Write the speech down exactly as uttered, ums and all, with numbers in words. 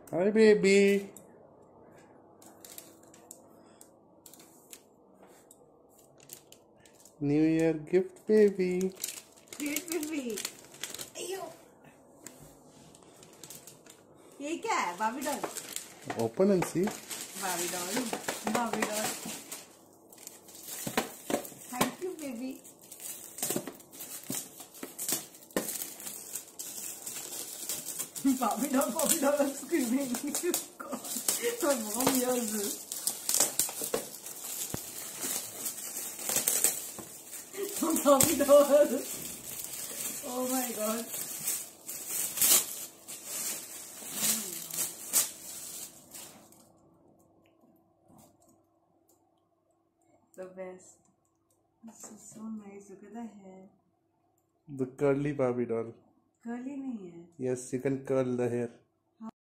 Hi, baby. New Year gift, baby. Great baby. अयो ये क्या है? बाबी doll. Open and see. Babi doll. Babi doll. Thank you, baby. Barbie doll, Barbie doll, I'm screaming. God, my mom hears this. Barbie doll. Oh my God. The best. This is so nice. Look at the hair. The curly Barbie doll. Curly नहीं है. Yes, you can curl the hair.